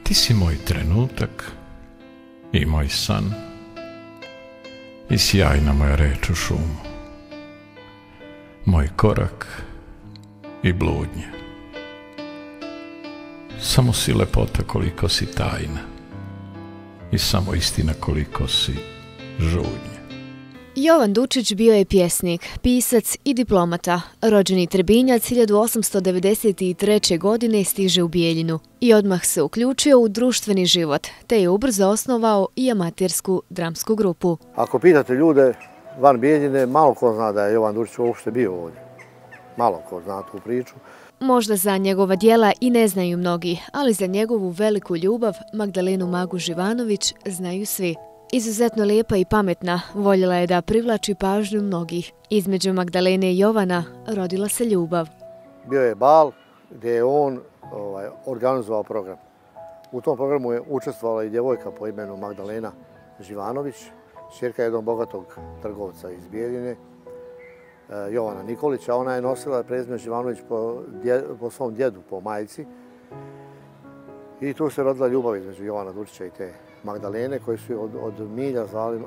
Ti si moj trenutak i moj san i sjajna moja reč u šumu, moj korak i bludnje. Samo si lepota koliko si tajna i samo istina koliko si žudnje. Jovan Dučić bio je pjesnik, pisac i diplomata. Rođeni Trebinjac 1893. godine stiže u Bijeljinu i odmah se uključio u društveni život, te je ubrzo osnovao i amatersku dramsku grupu. Ako pitate ljude van Bijeljine, malo ko zna da je Jovan Dučić uopšte bio ovdje. Malo ko zna tu priču. Možda za njegova djela i ne znaju mnogi, ali za njegovu veliku ljubav, Magdalenu Magu Živanović, znaju svi. Izuzetno lijepa i pametna, voljela je da privlači pažnju mnogih. Između Magdalene i Jovana rodila se ljubav. Bio je bal gdje je on organizovao program. U tom programu je učestvovala i djevojka po imenu Magdalena Živanović, ćerka jednog bogatog trgovca iz Bijeljine, Jovana Nikolića. Ona je nosila prezime Živanović po svom djedu, po majci. I tu se rodila ljubav između Jovana Dučića i te Magdalene, koju su od milja zvali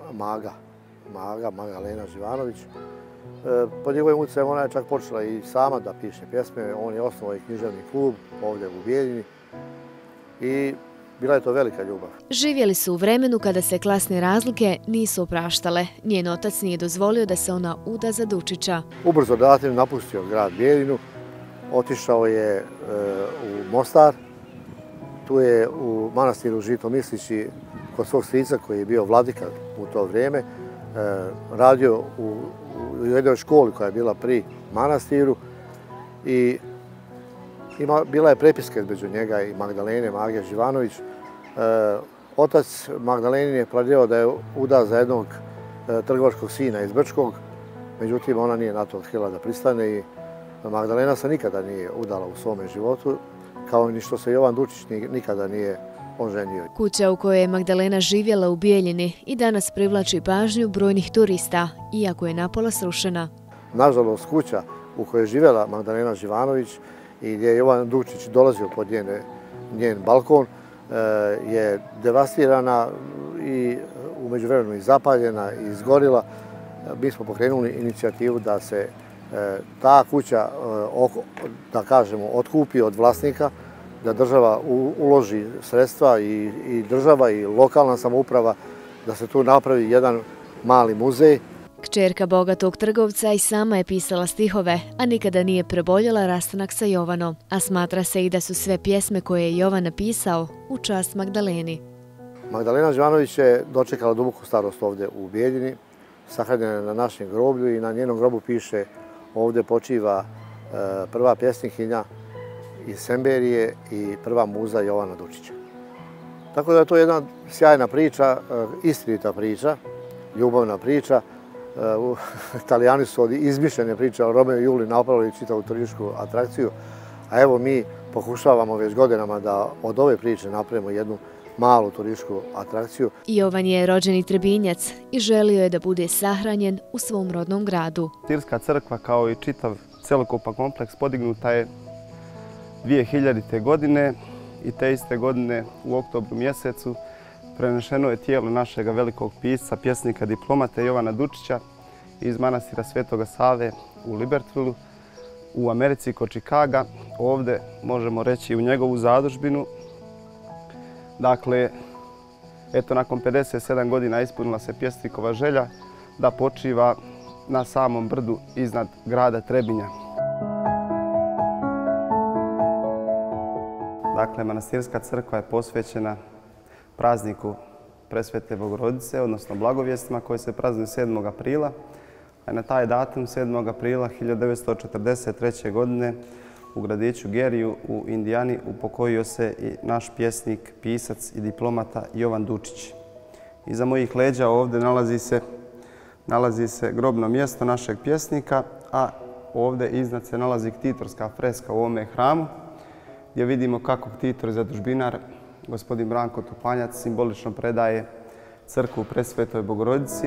Magdalena Živanović. Po njegovim utjecajem ona je čak počela i sama da piše pjesme. On je osnovao i književni klub ovdje u Bijeljini i bila je to velika ljubav. Živjeli su u vremenu kada se klasne razlike nisu opraštale. Njen otac nije dozvolio da se ona uda za Dučića. Ubrzo datim napustio grad Bijeljinu, otišao je u Mostar. Tu je u manastiru Žitomislići kod svog strica koji je bio vladika u to vrijeme, radio u jednoj školi koja je bila pri manastiru i bila je prepiska između njega i Magdalene Mage Živanović. Otac Magdalenin je planirao da je uda za jednog trgovačkog sina iz Brčkog, međutim ona nije na to htjela da pristane i Magdalena se nikada nije udala u svome životu, kao ni što se Jovan Dučić nikada nije oženio. Kuća u kojoj je Magdalena živjela u Bijeljini i danas privlači pažnju brojnih turista, iako je napola srušena. Nažalost, kuća u kojoj je živjela Magdalena Živanović i gdje je Jovan Dučić dolazio pod njen balkon je devastirana i u međuvremenu i zapaljena i izgorila. Mi smo pokrenuli inicijativu da se ta kuća, da kažemo, otkupi od vlasnika, da država uloži sredstva i država i lokalna samouprava, da se tu napravi jedan mali muzej. Kćerka bogatog trgovca i sama je pisala stihove, a nikada nije preboljela rastanak sa Jovanom, a smatra se i da su sve pjesme koje je Jovan napisao u čast Magdaleni. Magdalena Živanović je dočekala duboku starost ovdje u Bijeljini, sahranjena je na našem groblju i na njenom grobu piše: ovdje počiva prva pjesnikinja iz Semberije i prva muza Jovana Dučića. Tako da je to jedna sjajna priča, istinita priča, ljubavna priča. Italijani su od izmišljene priče o Romeo i Juli napravili čitavu turističku atrakciju, a evo mi pokušavamo već godinama da od ove priče napravimo jednu malu turističku atrakciju. Jovan je rođeni Trebinjac i želio je da bude sahranjen u svom rodnom gradu. Manastirska crkva kao i čitav celokupan kompleks podignuta je 2000. godine i te iste godine u oktobru mjesecu prenešeno je tijelo našeg velikog pisca, pjesnika, diplomata Jovana Dučića iz manastira Svetoga Save u Libertvilu u Americi kod Čikaga. Ovdje možemo reći u njegovu zadužbinu. Dakle, eto, nakon 57 godina ispunila se pjesnikova želja da počiva na samom brdu iznad grada Trebinja. Dakle, manastirska crkva je posvećena prazniku Presvete Bogorodice, odnosno blagovijestima koje se praznuju 7. aprila. A na taj datum, 7. aprila 1943. godine, u gradiću Geriju u Indijani upokojio se i naš pjesnik, pisac i diplomata Jovan Dučić. Iza mojih leđa ovdje nalazi se grobno mjesto našeg pjesnika, a ovdje iznad se nalazi ktitorska freska u ovome hramu, gdje vidimo kako ktitor zadužbinar, gospodin Branko Tupanjac, simbolično predaje crkvu Presvetoj Bogorodici.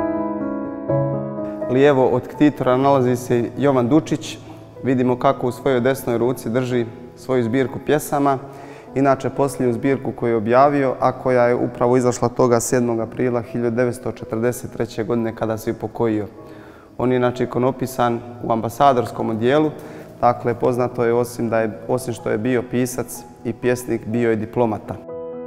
Lijevo od ktitora nalazi se Jovan Dučić. Vidimo kako u svojoj desnoj ruci drži svoju zbirku pjesama Inače, posljednju zbirku koju je objavio, a koja je upravo izašla toga 7. aprila 1943. godine kada se upokojio. On je inače ikonopisan u ambasadorskom odjelu, dakle poznato je osim što je bio pisac i pjesnik, bio je diplomata.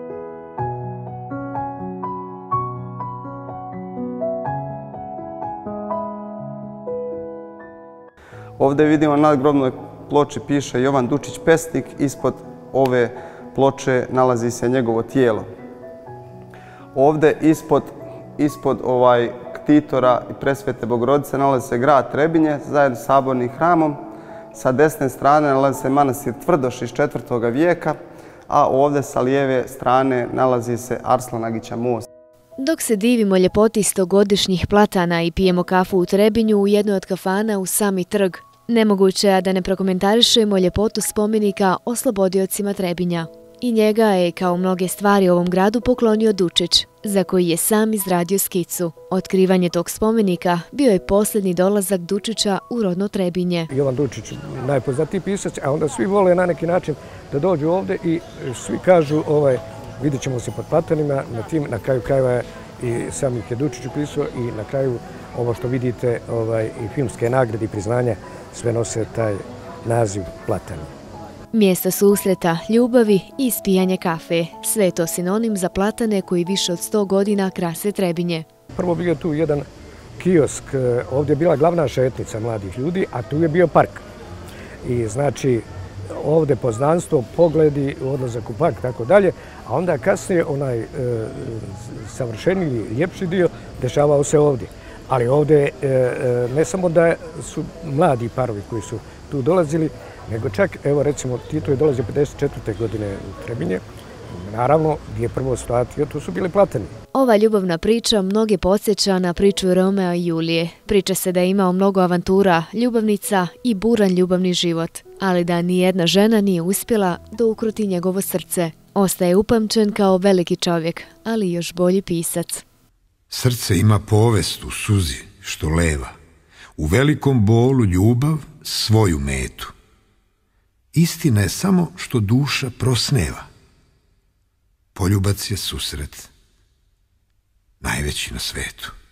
Ovdje vidimo na nadgrobnoj ploči piše Jovan Dučić pesnik, ispod ove ploče nalazi se njegovo tijelo. Ovdje ispod ktitora i Presvete Bogorodice nalazi se grad Trebinje zajedno s sabornim hramom. Sa desne strane nalazi se manastir Tvrdoš iz 4. vijeka, a ovdje sa lijeve strane nalazi se Arslanagića most. Dok se divimo ljepoti 100-godišnjih platana i pijemo kafu u Trebinju u jednoj od kafana u sami trg, nemoguće je da ne prokomentarišemo ljepotu spomenika oslobodiocima Trebinja. I njega je, kao mnoge stvari u ovom gradu, poklonio Dučić, za koji je sam izradio skicu. Otkrivanje tog spomenika bio je posljednji dolazak Dučića u rodno Trebinje. Jovan Dučić, najpoznatiji pisac, a onda svi vole na neki način da dođu ovdje i svi kažu vidjet ćemo se pod platanima, na kraju krajeva je i sam ih je Dučić upisao i na kraju ovo što vidite i filmske nagrade i priznanja sve nose taj naziv platani. Mjesto susreta, ljubavi i ispijanje kafe. Sve je to sinonim za platane koji više od 100 godina krase Trebinje. Prvo bio tu jedan kiosk, ovdje je bila glavna šetnica mladih ljudi, a tu je bio park. I znači ovdje poznanstvo, pogledi, odlazak u park, tako dalje, a onda kasnije onaj savršeniji, ljepši dio dešavao se ovdje. Ali ovdje ne samo da su mladi parovi koji su tu dolazili, nego čak, evo recimo, Tito je dolazio 54. godine u Trebinje. Naravno, gdje je prvo shvatio, tu su bili platani. Ova ljubavna priča mnoge podsjeća na priču Romea i Julije. Priča se da je imao mnogo avantura, ljubavnica i buran ljubavni život, ali da nijedna žena nije uspjela da ukruti njegovo srce. Ostaje upamćen kao veliki čovjek, ali još bolji pisac. Srce ima povest u suzi što leva, u velikom bolu ljubav svoju metu. Istina je samo što duša prosneva. Poljubac je susret najveći na svetu.